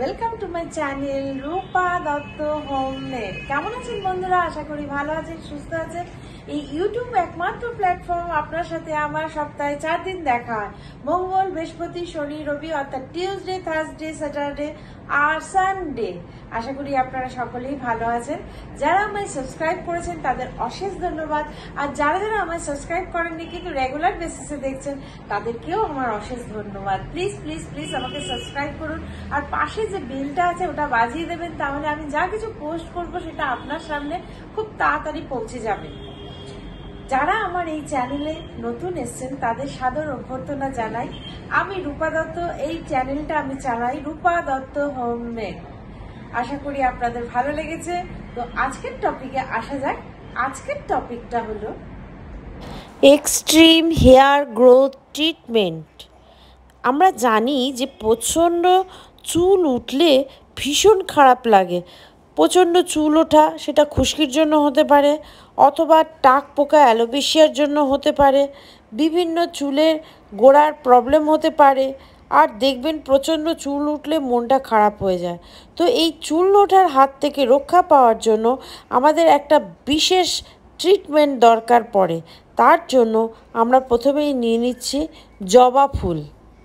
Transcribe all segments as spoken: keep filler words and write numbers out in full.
Welcome to my channel Rupa Dutta homemade. কেমন আছেন বন্ধুরা? আশা করি ভালো আছেন, সুস্থ আছেন। এই ইউটিউব একমাত্র প্ল্যাটফর্ম আপনার সাথে আমার সপ্তাহে চার দিন দেখা হয়, মঙ্গল, বৃহস্পতি, শনি, রবি, অর্থাৎ টিউসডে, থার্সডে, স্যাটারডে আর সানডে। আশা করি আপনারা সকলেই ভালো আছেন। যারা আমায় সাবস্ক্রাইব করেছেন তাদের অশেষ ধন্যবাদ, আর যারা যারা আমায় সাবস্ক্রাইব করেননি কিন্তু রেগুলার বেসিসে দেখছেন তাদেরকেও আমার অশেষ ধন্যবাদ। প্লিজ প্লিজ প্লিজ আমাকে সাবস্ক্রাইব করুন, আর পাশে যে বেলটা আছে ওটা বাজিয়ে দেবেন, তাহলে আমি যা কিছু পোস্ট করব সেটা আপনার সামনে খুব তাড়াতাড়ি পৌঁছে যাবে। যারা আমার এই চ্যানেলে নতুন এসছেন তাদের সাদর অভ্যর্থনা জানাই। আমি রূপা দত্ত, এই চ্যানেলটা আমি চালাই রূপা দত্ত হোমমেড। আশা করি আপনাদের ভালো লেগেছে। তো আজকের টপিকে আসা যাক। আজকের টপিকটা হলো এক্সট্রিম হেয়ার গ্রোথ ট্রিটমেন্ট। আমরা জানি যে প্রচণ্ড চুল উঠলে ভীষণ খারাপ লাগে। প্রচণ্ড চুল ওঠা সেটা খুশকির জন্য হতে পারে, অথবা টাক পোকা অ্যালোপেশিয়ার জন্য হতে পারে, বিভিন্ন চুলের গোড়ার প্রবলেম হতে পারে। আর দেখবেন প্রচণ্ড চুল উঠলে মনটা খারাপ হয়ে যায়। তো এই চুল ওঠার হাত থেকে রক্ষা পাওয়ার জন্য আমাদের একটা বিশেষ ট্রিটমেন্ট দরকার পড়ে। তার জন্য আমরা প্রথমেই নিয়ে নিচ্ছি জবা ফুল।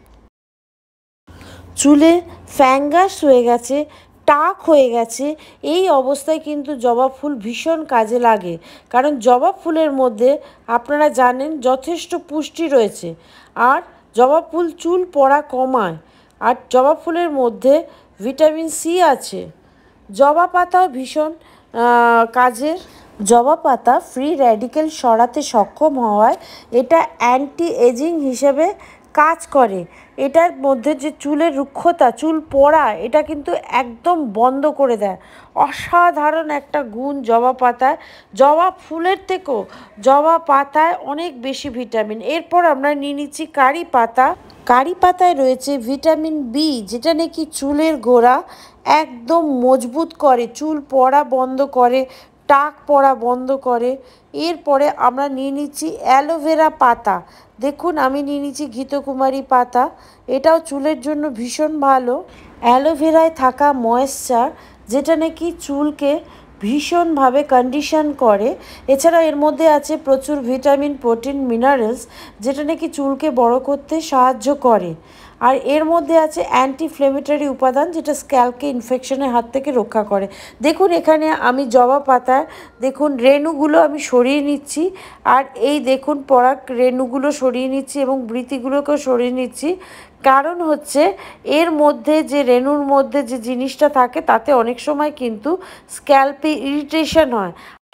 চুলে ফ্যাঙ্গাস হয়ে গেছে, টাক হয়ে গেছে, এই অবস্থায় কিন্তু জবা ফুল ভীষণ কাজে লাগে। কারণ জবা ফুলের মধ্যে আপনারা জানেন যথেষ্ট পুষ্টি রয়েছে, আর জবা ফুল চুল পড়া কমায়, আর জবা ফুলের মধ্যে ভিটামিন সি আছে। জবা পাতাও ভীষণ কাজের। জবা পাতা ফ্রি র্যাডিক্যাল সরাতে সক্ষম হওয়ায় এটা অ্যান্টি এজিং হিসেবে কাজ করে। এটার মধ্যে যে চুলের রুক্ষতা, চুল পড়া, এটা কিন্তু একদম বন্ধ করে দেয়। অসাধারণ একটা গুণ জবা পাতায়। জবা ফুলের থেকেও জবা পাতায় অনেক বেশি ভিটামিন। এরপর আমরা নিয়ে নিচ্ছি কারি পাতা। কারি পাতায় রয়েছে ভিটামিন বি, যেটা নাকি চুলের গোড়া একদম মজবুত করে, চুল পড়া বন্ধ করে, টাক পড়া বন্ধ করে। এরপরে আমরা নিয়ে নিচ্ছি অ্যালোভেরা পাতা। দেখুন আমি নিয়ে নিচ্ছি ঘৃতকুমারী পাতা, এটাও চুলের জন্য ভীষণ ভালো। অ্যালোভেরায় থাকা ময়েশ্চার যেটা নাকি চুলকে ভীষণভাবে কন্ডিশন করে। এছাড়া এর মধ্যে আছে প্রচুর ভিটামিন, প্রোটিন, মিনারেলস, যেটা নাকি চুলকে বড় করতে সাহায্য করে। আর এর মধ্যে আছে অ্যান্টি ইনফ্লেমেটরি উপাদান, যেটা স্ক্যাল্পকে ইনফেকশনের হাত থেকে রক্ষা করে। দেখুন এখানে আমি জবা পাতায় দেখুন রেণুগুলো আমি সরিয়ে নিচ্ছি, আর এই দেখুন পরাগ রেণুগুলো সরিয়ে নিচ্ছি এবং বৃতিগুলোকেও সরিয়ে নিচ্ছি। কারণ হচ্ছে এর মধ্যে যে রেণুর মধ্যে যে জিনিসটা থাকে তাতে অনেক সময় কিন্তু স্ক্যাল্পে ইরিটেশন হয়।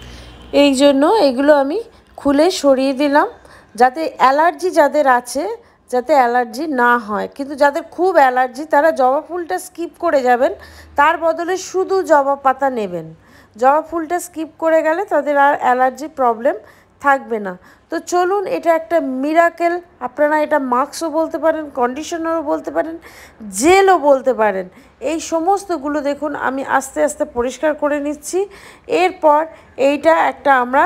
এই জন্য এগুলো আমি খুলে সরিয়ে দিলাম, যাতে অ্যালার্জি যাদের আছে যাতে অ্যালার্জি না হয়। কিন্তু যাদের খুব অ্যালার্জি তারা জবা ফুলটা স্কিপ করে যাবেন, তার বদলে শুধু জবা পাতা নেবেন। জবা ফুলটা স্কিপ করে গেলে তাদের আর অ্যালার্জি প্রবলেম থাকবে না। তো চলুন, এটা একটা মিরাকেল। আপনারা এটা মাস্কও বলতে পারেন, কন্ডিশনারও বলতে পারেন, জেলও বলতে পারেন। এই সমস্তগুলো দেখুন আমি আস্তে আস্তে পরিষ্কার করে নিচ্ছি। এরপর এইটা একটা আমরা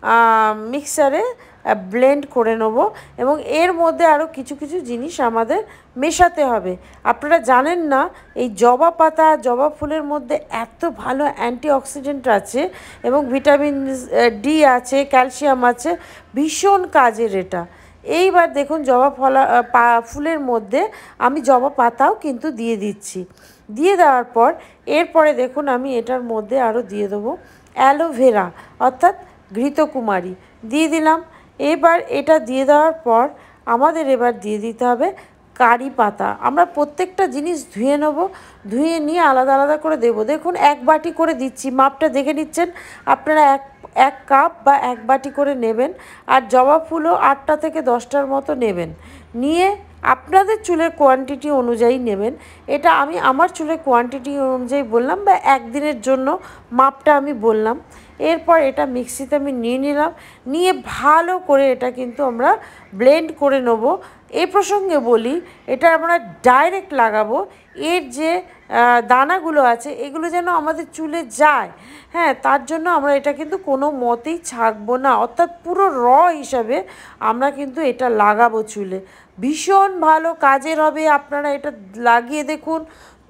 মিক্সারে ব্লেন্ড করে নেব, এবং এর মধ্যে আরও কিছু কিছু জিনিস আমাদের মেশাতে হবে। আপনারা জানেন না এই জবা পাতা, জবা ফুলের মধ্যে এত ভালো অ্যান্টিঅক্সিডেন্ট আছে, এবং ভিটামিন ডি আছে, ক্যালসিয়াম আছে, ভীষণ কাজের এটা। এইবার দেখুন জবা ফলা ফুলের মধ্যে আমি জবা পাতাও কিন্তু দিয়ে দিচ্ছি। দিয়ে দেওয়ার পর এরপরে দেখুন আমি এটার মধ্যে আরও দিয়ে দেবো অ্যালোভেরা, অর্থাৎ ঘৃতকুমারী দিয়ে দিলাম। এবার এটা দিয়ে দেওয়ার পর আমাদের এবার দিয়ে দিতে হবে কারি পাতা। আমরা প্রত্যেকটা জিনিস ধুয়ে নেব, ধুয়ে নিয়ে আলাদা আলাদা করে দেবো। দেখুন এক বাটি করে দিচ্ছি, মাপটা দেখে নিচ্ছেন আপনারা। এক এক কাপ বা এক বাটি করে নেবেন, আর জবা ফুলও আটটা থেকে দশটার মতো নেবেন। নিয়ে আপনাদের চুলের কোয়ান্টিটি অনুযায়ী নেবেন। এটা আমি আমার চুলের কোয়ান্টিটি অনুযায়ী বললাম, বা একদিনের জন্য মাপটা আমি বললাম। এরপর এটা মিক্সিতে আমি নিয়ে নিলাম, নিয়ে ভালো করে এটা কিন্তু আমরা ব্লেন্ড করে নেব। এই প্রসঙ্গে বলি, এটা আমরা ডাইরেক্ট লাগাবো। এর যে দানাগুলো আছে এগুলো যেন আমাদের চুলে যায়, হ্যাঁ, তার জন্য আমরা এটা কিন্তু কোনো মতেই ছাঁকবো না, অর্থাৎ পুরো র হিসাবে আমরা কিন্তু এটা লাগাবো চুলে। ভীষণ ভালো কাজের হবে। আপনারা এটা লাগিয়ে দেখুন,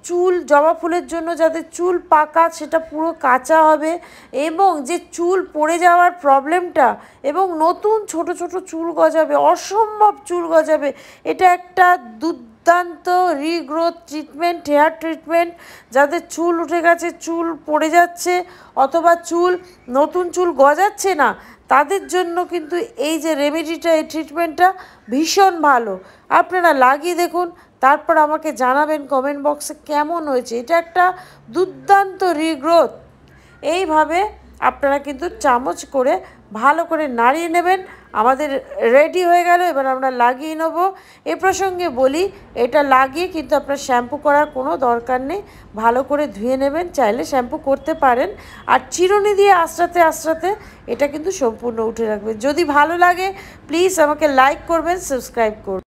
চুল জবা ফুলের জন্য যাদের চুল পাকা সেটা পুরো কাঁচা হবে, এবং যে চুল পড়ে যাওয়ার প্রবলেমটা এবং নতুন ছোট ছোট চুল গজাবে, অসম্ভব চুল গজাবে, এটা একটা দুর্দান্ত রিগ্রোথ ট্রিটমেন্ট, হেয়ার ট্রিটমেন্ট। যাদের চুল উঠে গেছে, চুল পড়ে যাচ্ছে, অথবা চুল নতুন চুল গজাচ্ছে না, তাদের জন্য কিন্তু এই যে রেমেডিটা, এই ট্রিটমেন্টটা ভীষণ ভালো। আপনারা লাগিয়ে দেখুন, তারপর আমাকে জানাবেন কমেন্ট বক্সে কেমন হয়েছে। এটা একটা দুর্দান্ত রিগ্রোথ। এইভাবে আপনারা কিন্তু চামচ করে ভালো করে নাড়িয়ে নেবেন। আমাদের রেডি হয়ে গেল, এবার আমরা লাগিয়ে নেব। এ প্রসঙ্গে বলি, এটা লাগিয়ে কিন্তু আপনার শ্যাম্পু করার কোনো দরকার নেই, ভালো করে ধুয়ে নেবেন, চাইলে শ্যাম্পু করতে পারেন। আর চিরুনি দিয়ে আঁচড়াতে আঁচড়াতে এটা কিন্তু সম্পূর্ণ উঠে রাখবে। যদি ভালো লাগে প্লিজ আমাকে লাইক করবেন, সাবস্ক্রাইব করবেন।